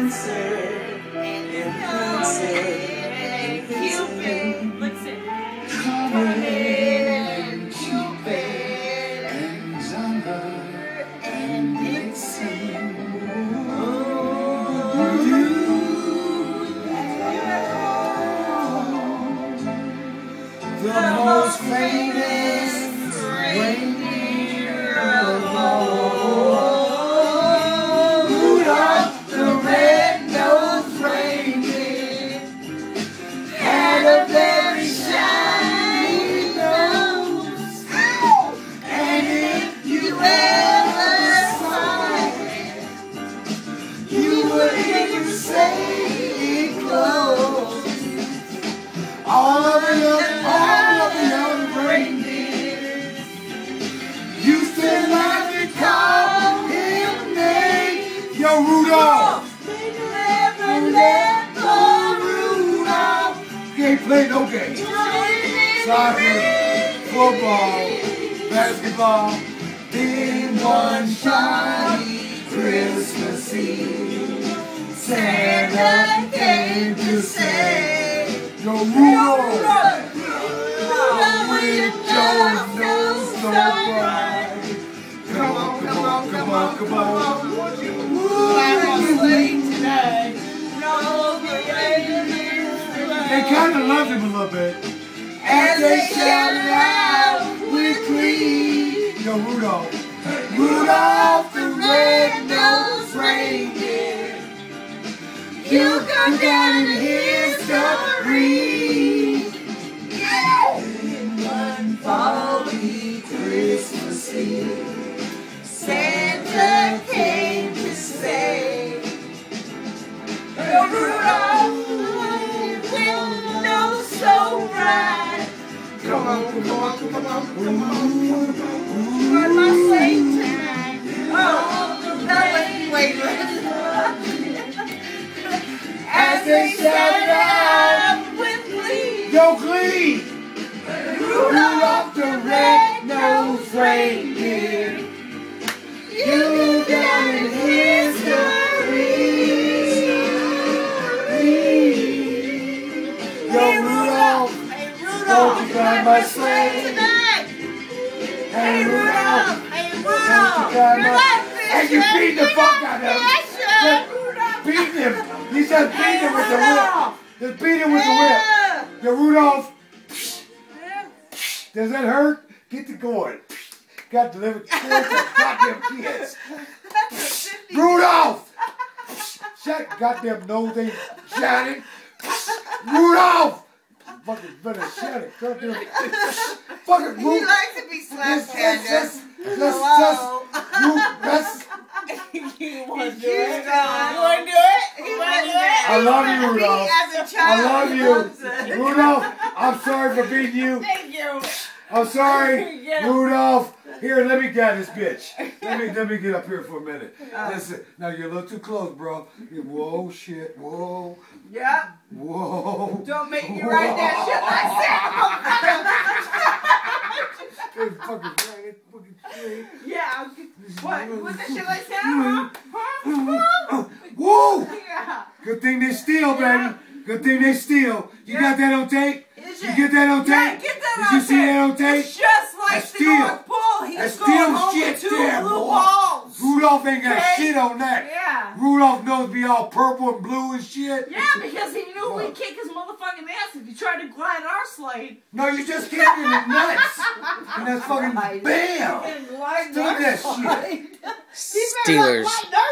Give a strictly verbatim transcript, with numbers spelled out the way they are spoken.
The most famous reindeer of all, Rudolph the red-nosed reindeer had a very shiny nose, and if you ever saw it, you would hear him say it close. All of the all of the young reindeers used to like to call him name. Yo, Rudolph! They never let go, Rudolph. He ain't played no games. Soccer, football, basketball. Then one shiny Christmas Eve, Santa came to say, Yo, Rudolph, with your nose so bright. Come on, come on, come on, come on. I'm late tonight. They kind of loved him a little bit. As they shouted out with glee. Yo, Rudolph. Rudolph the red-nosed reindeer. You go down in history. One foggy Christmas Eve, Santa came to say, Yo, Rudolph, with nose so bright. Come on, come on, come on, come on. What am I saying tonight? Oh, no, wait, wait, wait. As they shouted out with glee. Yo, glee! Rudolph the red-nosed reindeer, you down in history. Yo, Rudolph, won't you drive my sleigh tonight? Hey, Rudolph, hey, Rudolph, hey, you beat the fuck out of him. Just beat him. You just beat him with the whip. Just beat him with the whip. Yo, Rudolph. Does that hurt? Get to going. Got to live with goddamn kids. Rudolph! Shut goddamn nose ain't shining. Rudolph! Fucking better shut it. Goddamn. Fucking Rudolph. He likes to be slapped. Let's just, let's just, let's. You want to do it? You want to do it? You want to do it? I love you, Rudolph. I love you. Rudolph, I'm sorry for beating you. Thank you. I'm sorry, Rudolph. Here, let me get this bitch. Let me let me get up here for a minute. Uh, Listen, now you're a little too close, bro. Whoa, shit, whoa. Yeah. Whoa. Don't make me write that shit like that. It's fucking right. It's fucking straight. Yeah. What? What's that shit like that? Huh? Whoa. Yeah. Good thing they steal, baby. Good thing they steal. You yeah. got that on tape? Is you get that on tape? Yeah, get that Did on you see tape. that on tape? It's just like That's the steal. North Pole. He's That's going steal home shit with two there, blue boy. balls. Rudolph ain't got Okay? shit on that. Yeah. Rudolph knows be all purple and blue and shit. Yeah, because he knew we'd kick his motherfucking ass if he tried to glide our slide. No, you just kicked me in the nuts. And that's fucking bam. And glide Stop our that slide. shit. He better not Steelers. glide our